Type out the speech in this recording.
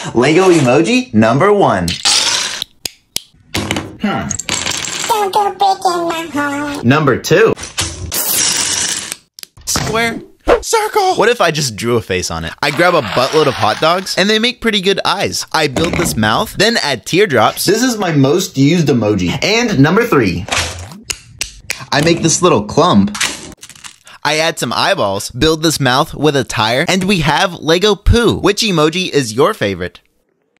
Lego emoji number 1. Don't go breaking my heart. Number 2. Square. Circle! What if I just drew a face on it? I grab a buttload of hot dogs, and they make pretty good eyes. I build this mouth, then add teardrops. This is my most used emoji. And number 3. I make this little clump. I add some eyeballs, build this mouth with a tire, and we have Lego poo. Which emoji is your favorite?